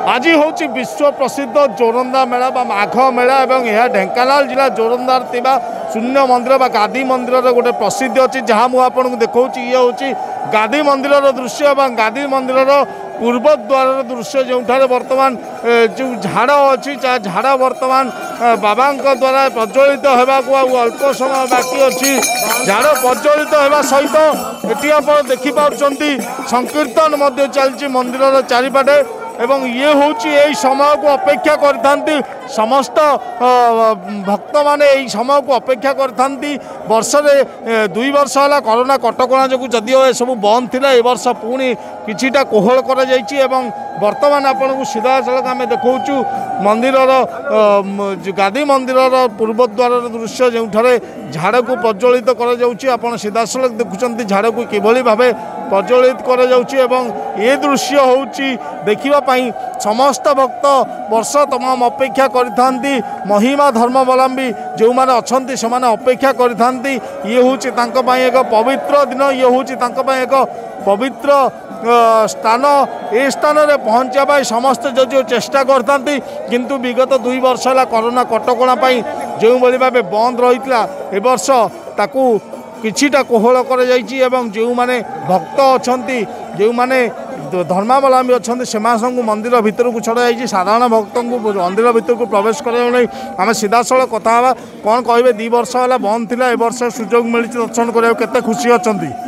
आज हूँ विश्व प्रसिद्ध जोरंदा मेला माघ मेला और यह ढेंकानाल जिला जोरंदार थिबा शून्य मंदिर बा गादी मंदिर गोटे प्रसिद्ध अच्छी जहाँ मुझे देखा ये हूँ गादी मंदिर दृश्य और गादी मंदिर पूर्वद्वार दृश्य जो बर्तमान जो झाड़ अच्छी झाड़ बर्तमान बाबा द्वारा प्रज्वलित होगा अल्प समय बाकी अच्छी झाड़ प्रज्वलित होगा सहित ये आप देखिपुं संकीर्तन चलती मंदिर चारिपाटे एवं ये हूँ यही समय को अपेक्षा करथांती समस्त भक्त माने यही समय को अपेक्षा करथांती वर्ष रे 2 वर्ष है कोरोना कटकणा जो जदिओ ये सब बंद थिला ए वर्ष पुणी किछिटा कोहल करा जायछि एवं वर्तमान आपन को सीधा सड़क आम देखु मंदिर गादी मंदिर पूर्वद्वार दृश्य जो झाड़ को प्रज्वलित कर सीधा सड़क देखुं झाड़ को किभली भावे प्रज्वलित कर ये दृश्य हूँ देखापी समस्त भक्त वर्ष तमाम अपेक्षा करथांती महिमा धर्मावलंबी जो मैंने अच्छा से अपेक्षा करथांती ये हूँ एक पवित्र दिन ये हूँ एक पवित्र स्थान ए स्थान रे पहुँचा समस्त जो चेष्टा करथांती किंतु विगत 2 वर्ष है कोरोना कटकणा जो भाव बंद रही ए वर्ष ताकू किछिटा कोहल कर जो माने भक्त अच्छा जो माने धर्मावलंबी अच्छा से मंदिर भितर को छड़ा जाइए साधारण भक्त को मंदिर भितर को प्रवेश कर आम सीधा सड़क कथा कौन कहे 2 वर्ष है बंद थिला ए वर्ष सुजोग मिली दर्शन करा केते खुशी अच्छा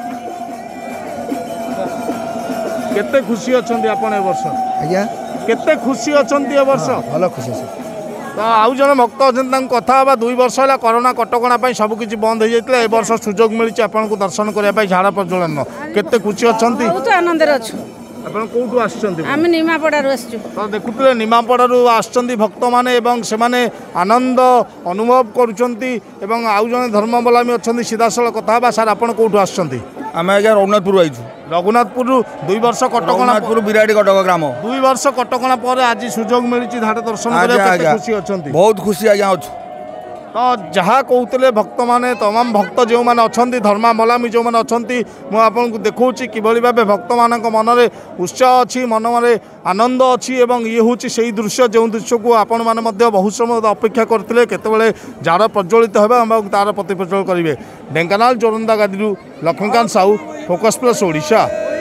केते खुशी अच्छा आपण ए वर्ष आज्ञा केते खुशी अच्छा ए वर्ष भल खुशी तो आउ जन भक्त अच्छा कथा 2 वर्ष है कोरोना कटकणा सबकि बंद हो जाता ए वर्ष सुजोग मिली आपन को दर्शन करने झाड़ प्रज्वलन केते खुशी अच्छा बहुत आनंद अच्छु आपण कोठू आछंती आम निमापड़ारू आसछु तो देखुले निमापड़ारू आछंती भक्त माने एवं से माने आनंद अनुभव करूछंती एवं आउ जने धर्मावलंबी अछंती सीधा सळ कथा बा सर आपण कोठू आछंती आम आज्ञा रघुनाथपुर आइछु रघुनाथपुर 2 वर्ष कटकणा रघुनाथपुर बिराड़ी कटक ग्राम 2 वर्ष कटकणा पर आज सुजोग मिली धाड़ दर्शन करने खुशी अछंती बहुत खुशी आज्ञा अच्छु तो जहाँ कहते भक्त माने तमाम भक्त जो मैंने अच्छा धर्मावलंबी जो मैंने अच्छा मुझे देखा किभली भाव भक्त मान मन में उत्साह अच्छी मन में आनंद अच्छी एवं ये हूँ से दृश्य जो दृश्य को आपण मैंने बहुत समय अपेक्षा करते केतबेले झाड़ प्रज्वलित होगा तार प्रति प्रज्वल करेंगे ढेंकानाल जोरंदा गादी लक्ष्मीकांत साहू फोकस प्लस ओडिशा।